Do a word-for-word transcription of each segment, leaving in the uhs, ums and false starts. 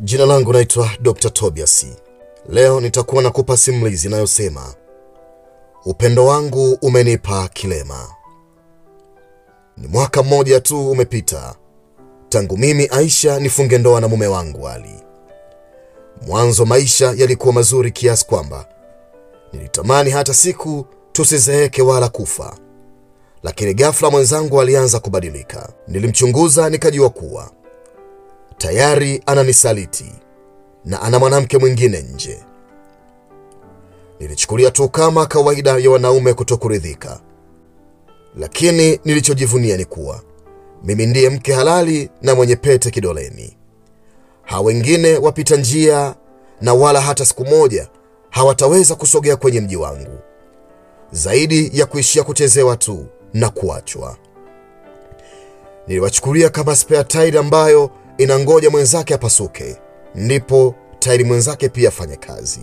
Jina langu naitwa Doctor Tobias. Leo nitakuwa nakupa simulizi inayosema upendo wangu umenipa kilema. Ni mwaka mmoja tu umepita tangu mimi Aisha nifunge ndoa na mume wangu Ali. Mwanzo maisha yalikuwa mazuri kiasi kwamba nilitamani hata siku tusizeeke wala kufa. Lakini ghafla mwenzangu alianza kubadilika. Nilimchunguza nikajua kuwa tayari ananisaliti na ana mwanamke mwingine nje. Nilichukulia tu kama kawaida ya wanaume kutokuridhika. Lakini nilichojivunia ni kuwa mimi ndiye mke halali na mwenye pete kidoleni. Hao wengine wapita njia na wala hata siku moja hawataweza kusogea kwenye mji wangu, zaidi ya kuishia kuchezewa tu na kuachwa. Niliwachukulia kama spare tire ambayo inangoja mwenzake apasuke ndipo tairi mwenzake pia afanye kazi.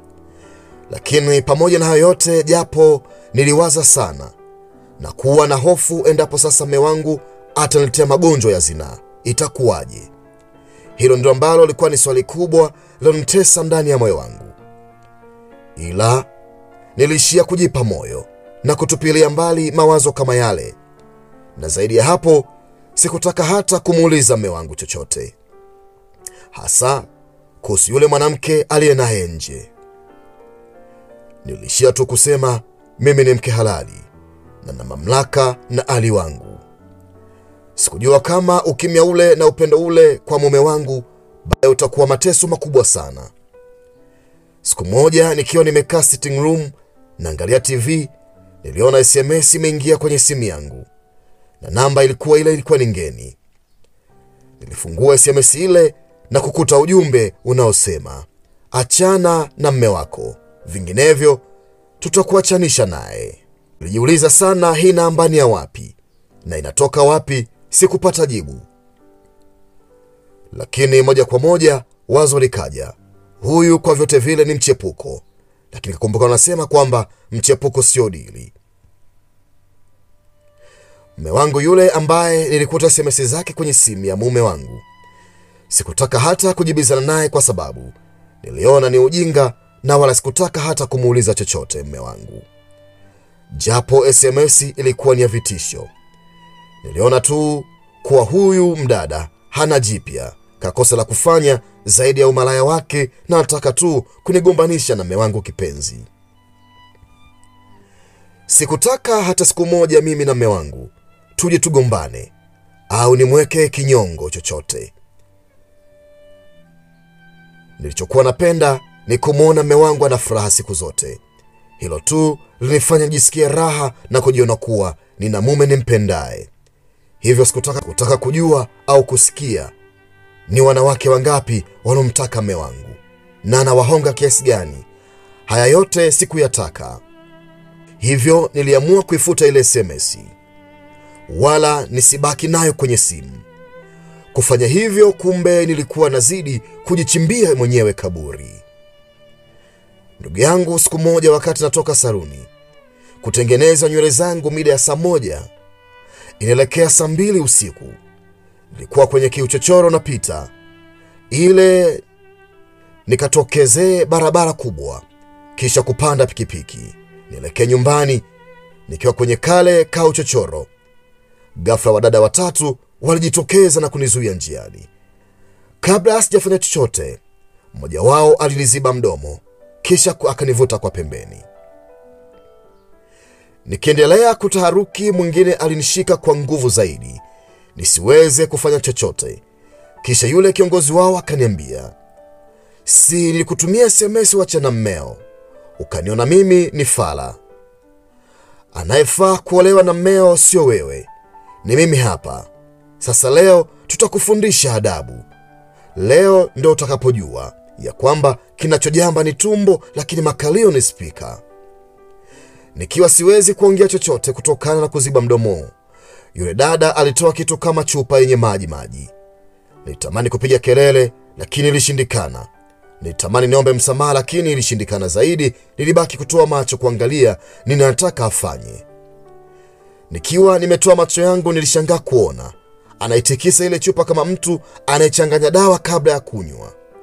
Lakini pamoja na hayo yote, japo niliwaza sana na kuwa na hofu endapo sasa mume wangu ataniletea magonjwa ya zinaa, itakuwaje? Hilo ndio ambalo lilikuwa ni swali kubwa lilonitesa ndani ya moyo wangu. Ila nilishia kujipa moyo na kutupilia mbali mawazo kama yale, na zaidi ya hapo sikutaka hata kumuuliza mume wangu chochote, hasa kuhusu yule mwanamke aliye naye nje. Nilishia tu kusema mimi ni mke halali na na mamlaka na Ali wangu. Sikujua kama ukimya ule na upendo ule kwa mume wangu baadaye utakuwa mateso makubwa sana. Siku moja nikiwa nimekaa sitting room naangalia T V, niliona S M S imeingia kwenye simu yangu na namba ilikuwa ile ilikuwa ni ngeni. Nilifungua S M S ile na kukuta ujumbe unaosema achana na mume wako, vinginevyo tutakuachanisha naye. Nilijiuliza sana hii namba ni ya wapi na inatoka wapi. Sikupata jibu, lakini moja kwa moja wazo likaja, huyu kwa vyote vile ni mchepuko. Lakini kumbuka wanasema kwamba mchepuko sio dili. Mume wangu yule ambaye nilikuta S M S zake kwenye simu ya mume wangu, sikutaka hata kujibizana naye kwa sababu niliona ni ujinga, na wala sikutaka hata kumuuliza chochote mume wangu. Japo S M S ilikuwa ni ya vitisho, niliona tu kuwa huyu mdada hana jipya, kakosa la kufanya zaidi ya umalaya wake, na nataka tu kunigombanisha na mume wangu kipenzi. Sikutaka hata siku moja mimi na mume wangu tuje tugombane au nimweke kinyongo chochote. Nilichokuwa napenda ni kumuona mume wangu ana furaha siku zote. Hilo tu linifanya nijisikie raha na kujiona kuwa nina mume nimpendaye. Hivyo sikutaka kutaka kujua au kusikia ni wanawake wangapi wanomtaka mume wangu na anawahonga kiasi gani. Haya yote sikuyataka. Hivyo niliamua kuifuta ile S M S, wala nisibaki nayo kwenye simu. Kufanya hivyo, kumbe nilikuwa nazidi kujichimbia mwenyewe kaburi. Ndugu yangu, siku moja wakati natoka saruni kutengeneza nywele zangu mida ya saa moja, inaelekea saa mbili usiku, nilikuwa kwenye kiuchochoro napita ile nikatokezee barabara kubwa, kisha kupanda pikipiki nielekea nyumbani. Nikiwa kwenye kale kauchochoro, ghafla wadada watatu walijitokeza na kunizuia njiani. Kabla sijafanya chochote, mmoja wao aliniziba mdomo kisha akanivuta kwa pembeni. Nikiendelea kutaharuki, mwingine alinishika kwa nguvu zaidi nisiweze kufanya chochote. Kisha yule kiongozi wao akaniambia, si nilikutumia S M S wacha na mmeo, ukaniona mimi ni fala. Anayefaa kuolewa na mmeo sio wewe, ni mimi hapa. Sasa leo tutakufundisha adabu. Leo ndio utakapojua ya kwamba kinachojamba ni tumbo, lakini makalio ni spika. Nikiwa siwezi kuongea chochote kutokana na kuziba mdomo, yule dada alitoa kitu kama chupa yenye maji maji. Nilitamani kupiga kelele lakini ilishindikana. Nilitamani niombe msamaha lakini ilishindikana zaidi. Nilibaki kutoa macho kuangalia nini anataka afanye. Nikiwa nimetoa macho yangu, nilishangaa kuona anaitikisa ile chupa kama mtu anayechanganya dawa kabla ya kunywa.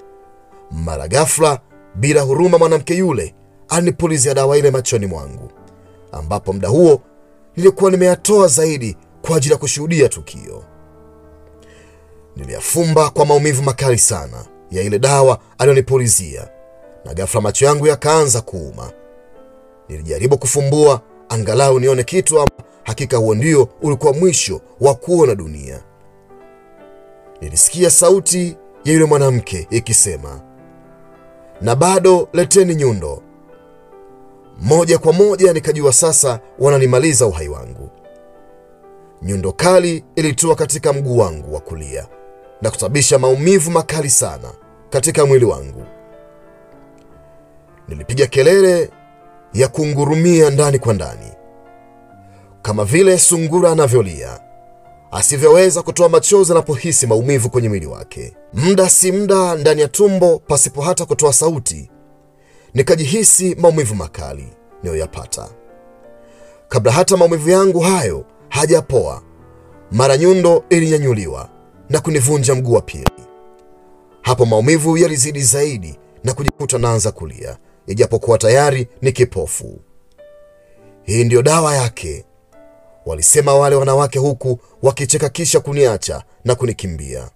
Mara ghafla, bila huruma, mwanamke yule alinipulizia dawa ile machoni mwangu, ambapo muda huo nilikuwa nimeyatoa zaidi kwa ajili ya kushuhudia tukio. Niliyafumba kwa maumivu makali sana ya ile dawa aliyonipulizia, na ghafla macho yangu yakaanza kuuma. Nilijaribu kufumbua angalau nione kitu, ama hakika huo ndio ulikuwa mwisho wa kuona dunia. Nilisikia sauti ya yule mwanamke ikisema, "Na bado leteni nyundo." Moja kwa moja nikajua sasa wananimaliza uhai wangu. Nyundo kali ilitua katika mguu wangu wa kulia na kusababisha maumivu makali sana katika mwili wangu. Nilipiga kelele ya kungurumia ndani kwa ndani, kama vile sungura anavyolia asivyoweza kutoa machozi anapohisi maumivu kwenye mwili wake. Muda si muda, ndani ya tumbo pasipo hata kutoa sauti, nikajihisi maumivu makali niliyoyapata. Kabla hata maumivu yangu hayo hajapoa, mara nyundo ilinyanyuliwa na kunivunja mguu wa pili. Hapo maumivu yalizidi zaidi na kujikuta naanza kulia, ijapokuwa tayari ni kipofu. "Hii ndio dawa yake," walisema wale wanawake, huku wakicheka kisha kuniacha na kunikimbia.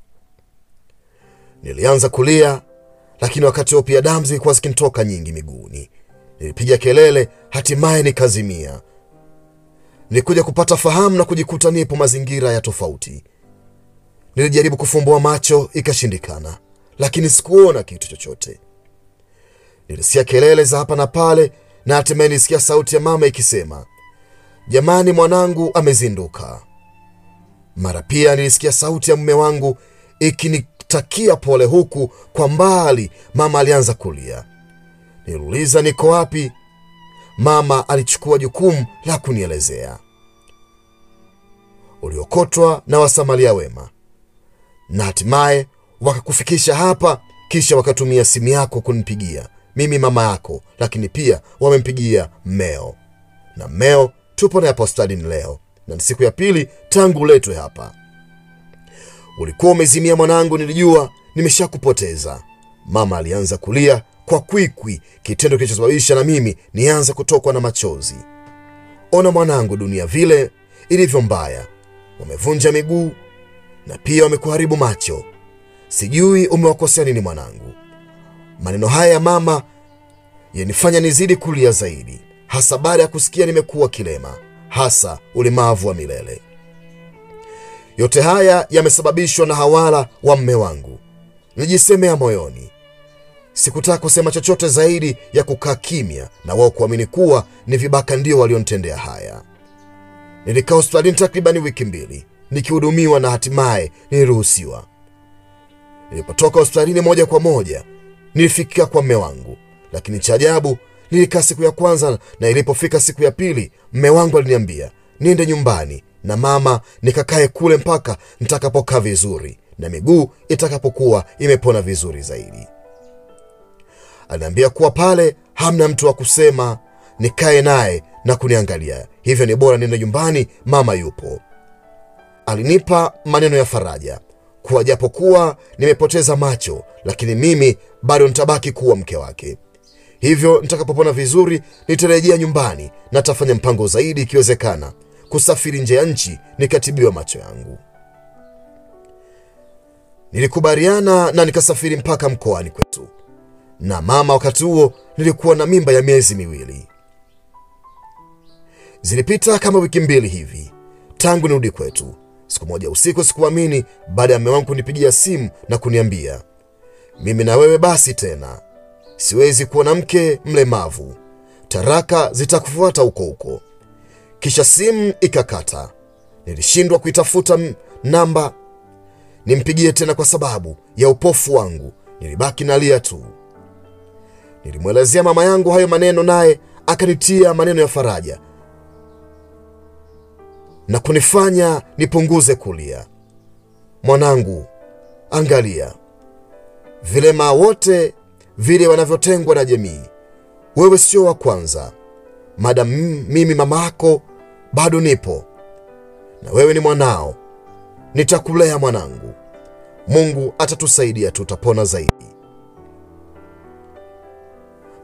Nilianza kulia, lakini wakati huo pia damu zilikuwa zikinitoka nyingi miguuni. Nilipiga kelele, hatimaye nikazimia. Nilikuja kupata fahamu na kujikuta nipo mazingira ya tofauti. Nilijaribu kufumbua macho, ikashindikana, lakini sikuona kitu chochote. Nilisikia kelele za hapa na pale, na hatimaye nilisikia sauti ya mama ikisema, "Jamani, mwanangu amezinduka." Mara pia nilisikia sauti ya mume wangu ikinitakia pole, huku kwa mbali mama alianza kulia. Niliuliza niko wapi. Mama alichukua jukumu la kunielezea, "Uliokotwa na wasamaria wema, na hatimaye wakakufikisha hapa, kisha wakatumia simu yako kunipigia mimi mama yako, lakini pia wamempigia mmeo, na mmeo tupo na hospitalini leo, na ni siku ya pili tangu uletwe hapa. Ulikuwa umezimia mwanangu, nilijua nimeshakupoteza." Mama alianza kulia kwa kwikwi, kitendo kilichosababisha na mimi nianze kutokwa na machozi. "Ona mwanangu, dunia vile ilivyo mbaya. Wamevunja miguu na pia wamekuharibu macho. Sijui umewakosea nini mwanangu." Maneno haya ya mama yanifanya nizidi kulia zaidi, hasa baada ya kusikia nimekuwa kilema, hasa ulemavu wa milele. Yote haya yamesababishwa na hawala wa mme wangu. Nijisemea moyoni, sikutaka kusema chochote zaidi ya kukaa kimya na wao kuamini kuwa ni vibaka ndio walionitendea haya. Nilikaa hospitalini takribani wiki mbili nikihudumiwa, na hatimaye niliruhusiwa. Nilipotoka hospitalini, moja kwa moja nilifika kwa mme wangu, lakini cha ajabu, nilikaa siku ya kwanza, na ilipofika siku ya pili mme wangu aliniambia niende nyumbani na mama nikakae kule mpaka nitakapokaa vizuri na miguu itakapokuwa imepona vizuri zaidi. Aliniambia kuwa pale hamna mtu wa kusema nikae naye na kuniangalia, hivyo ni bora niende nyumbani, mama yupo. Alinipa maneno ya faraja kuwa japokuwa nimepoteza macho, lakini mimi bado nitabaki kuwa mke wake. Hivyo nitakapopona vizuri nitarejea nyumbani na tafanya mpango zaidi, ikiwezekana kusafiri nje ya nchi nikatibiwa macho yangu. Nilikubaliana na nikasafiri mpaka mkoani kwetu. Na mama wakati huo nilikuwa na mimba ya miezi miwili. Zilipita kama wiki mbili hivi tangu nirudi kwetu. Siku moja usiku, sikuamini baada ya mume wangu kunipigia simu na kuniambia, "Mimi na wewe basi tena. Siwezi kuwa na mke mlemavu. Taraka zitakufuata huko huko." Kisha simu ikakata. Nilishindwa kuitafuta namba nimpigie tena kwa sababu ya upofu wangu. Nilibaki nalia tu. Nilimwelezea mama yangu hayo maneno, naye akanitia maneno ya faraja na kunifanya nipunguze kulia. "Mwanangu, angalia, vilema wote vile wanavyotengwa na jamii, wewe sio wa kwanza. Madam mimi mama yako bado nipo, na wewe ni mwanao. Nitakulea mwanangu. Mungu atatusaidia, tutapona zaidi."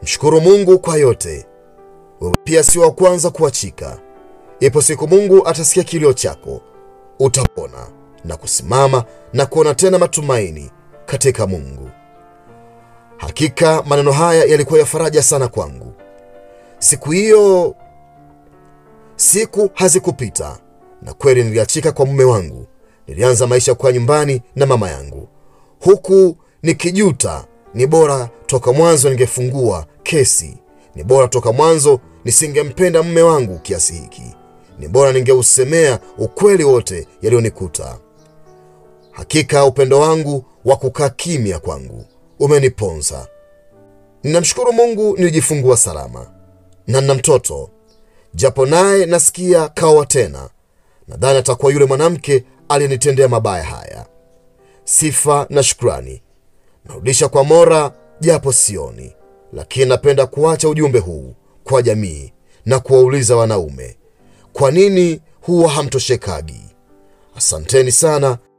Mshukuru Mungu kwa yote. Wewe pia si wa kwanza kuachika. Ipo siku Mungu atasikia kilio chako, utapona na kusimama na kuona tena matumaini katika Mungu. Hakika maneno haya yalikuwa ya faraja sana kwangu. Siku hiyo, siku hazikupita na kweli niliachika kwa mume wangu. Nilianza maisha kwa nyumbani na mama yangu, huku nikijuta. Ni bora toka mwanzo ningefungua kesi. Ni bora toka mwanzo nisingempenda mume wangu kiasi hiki. Ni bora ningeusemea ukweli wote yalionikuta. Hakika upendo wangu wa kukaa kimya kwangu umeniponza. Ninamshukuru Mungu nilijifungua salama na nina mtoto, japo naye nasikia kawa tena. Nadhani atakuwa yule mwanamke aliyenitendea mabaya haya. Sifa na shukrani narudisha kwa Mola, japo sioni, lakini napenda kuacha ujumbe huu kwa jamii na kuwauliza wanaume, kwa nini huwa hamtoshekagi? Asanteni sana